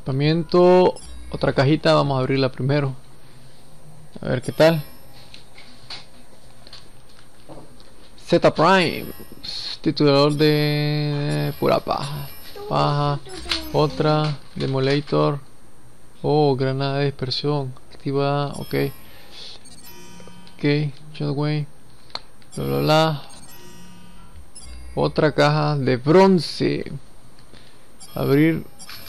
Equipamiento. Otra cajita, vamos a abrirla primero. A ver qué tal. Z Prime. Titulador de pura paja. Paja. Otra. Demolator. Oh, granada de dispersión. Activa. Ok. Ok. Shotway. Bla bla bla. Otra caja de bronce. Abrir.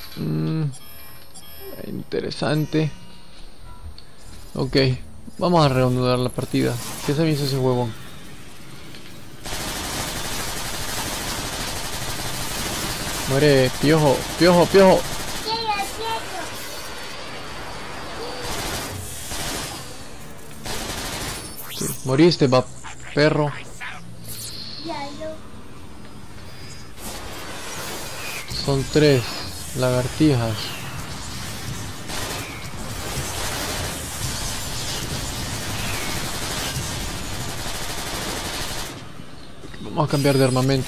Interesante. Ok. Vamos a reanudar la partida. ¿Qué se me hizo ese huevón? Muere, piojo, piojo, piojo. Sí, moriste, va, perro. Son 3 lagartijas. Vamos a cambiar de armamento.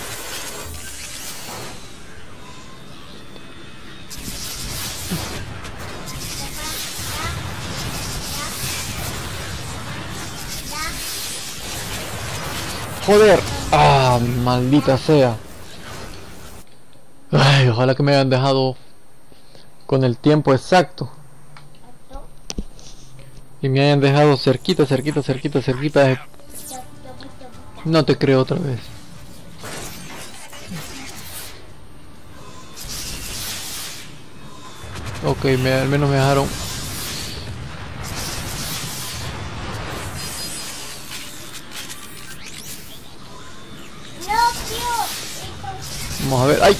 Joder. Ah, maldita sea. Ay, ojalá que me hayan dejado con el tiempo exacto. Y me hayan dejado cerquita, cerquita, cerquita, cerquita de... No te creo otra vez. Ok, al menos me dejaron. Vamos a ver. ¡Ay!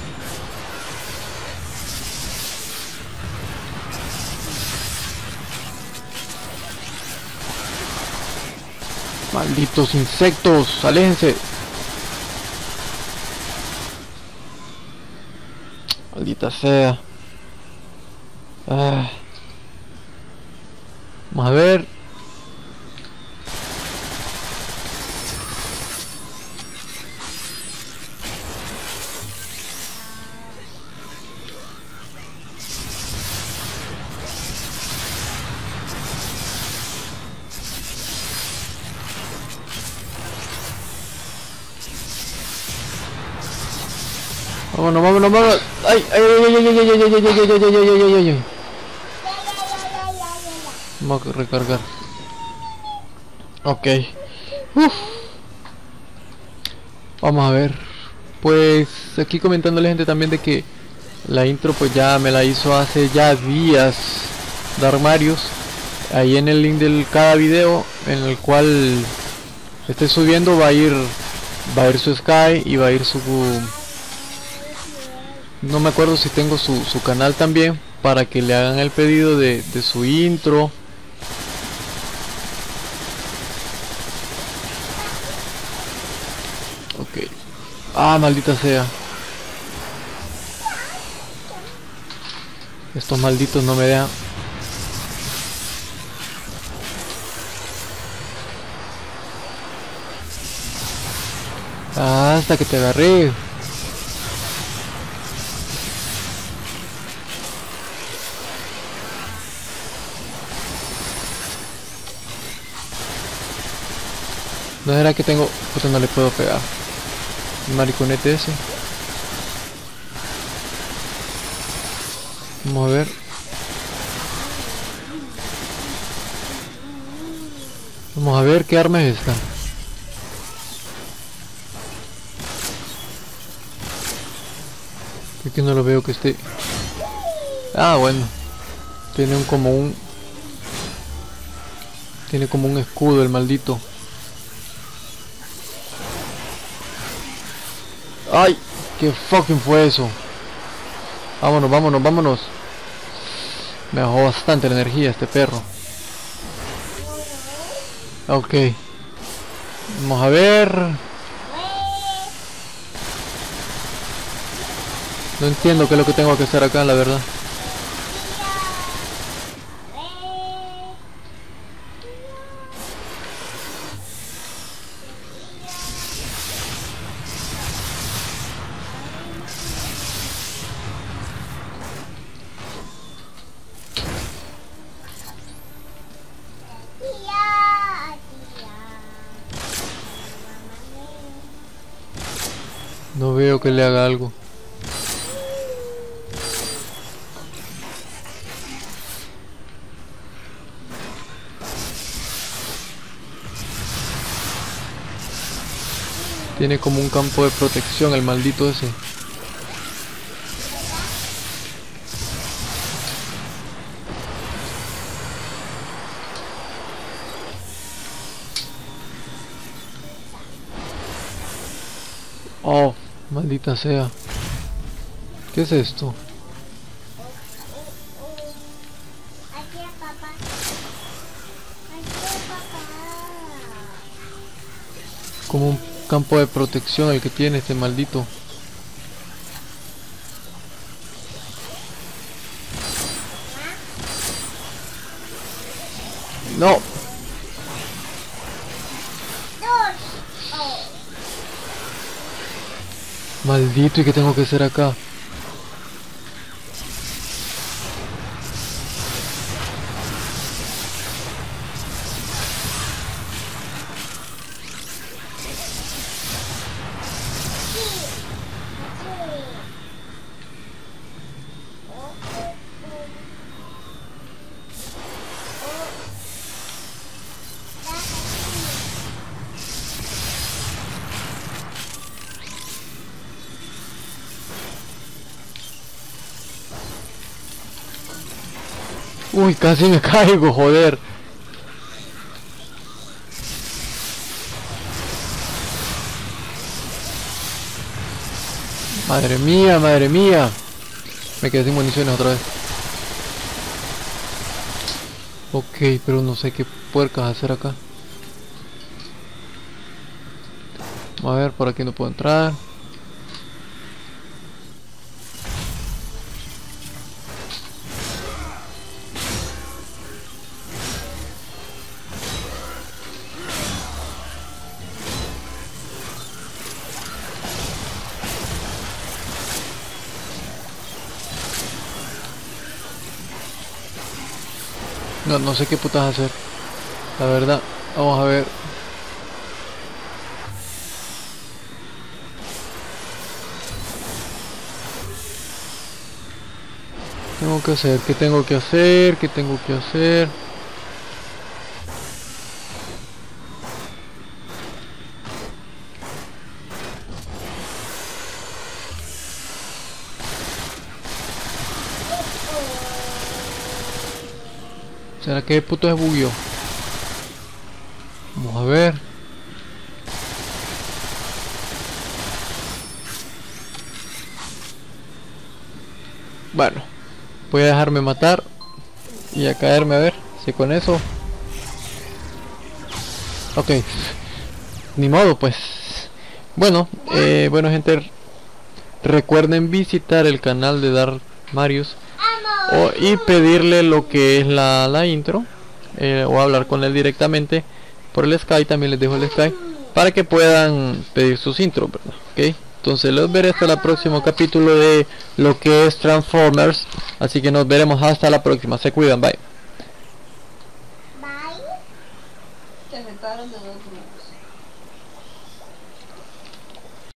Malditos insectos, aléjense. Maldita sea. Vamos a ver. Vámonos, vámonos, vámonos. Ay, ay, ay, ay, ay, ay, ay, ay, ay, ay, ay, ay, ay, ay, ay. Vamos a recargar. Ok. Uf. Vamos a ver. Pues aquí comentándole gente también de que la intro pues ya me la hizo hace ya días Darmarius. Ahí en el link del cada video en el cual esté subiendo va a ir su Sky y va a ir su... No me acuerdo si tengo su canal también para que le hagan el pedido de su intro. Ok. Ah, maldita sea. Estos malditos no me dejan. Ah, hasta que te agarré. ¿No será que tengo? Puta, no le puedo pegar. El mariconete ese. Vamos a ver. Vamos a ver qué arma es esta. Aquí no lo veo que esté. Ah, bueno. Tiene Tiene como un escudo el maldito. ¡Ay! ¿Qué fucking fue eso? Vámonos, vámonos, vámonos. Me bajó bastante la energía este perro. Ok. Vamos a ver. No entiendo qué es lo que tengo que hacer acá, la verdad. No veo que le haga algo. Tiene como un campo de protección el maldito ese. Oh, maldita sea. ¿Qué es esto? Como un campo de protección el que tiene este maldito. No. Maldito, ¿y qué tengo que hacer acá? Uy, casi me caigo, joder. Madre mía, madre mía. Me quedé sin municiones otra vez. Ok, pero no sé qué puercas hacer acá. A ver, por aquí no puedo entrar. No, no sé qué putas hacer. La verdad, vamos a ver. Tengo que hacer, ¿qué tengo que hacer? ¿Qué tengo que hacer? ¿Será que puto es bugueo? Vamos a ver. Bueno, voy a dejarme matar y a caerme a ver si con eso. Ok, ni modo pues. Bueno, bueno gente, recuerden visitar el canal de Dark Marius y pedirle lo que es la intro, o hablar con él directamente por el Skype. También les dejo el Skype para que puedan pedir sus intros, ¿verdad? Ok, entonces los veré hasta el próximo capítulo de lo que es Transformers. Así que nos veremos hasta la próxima. Se cuidan, bye. Bye. Te sentaron de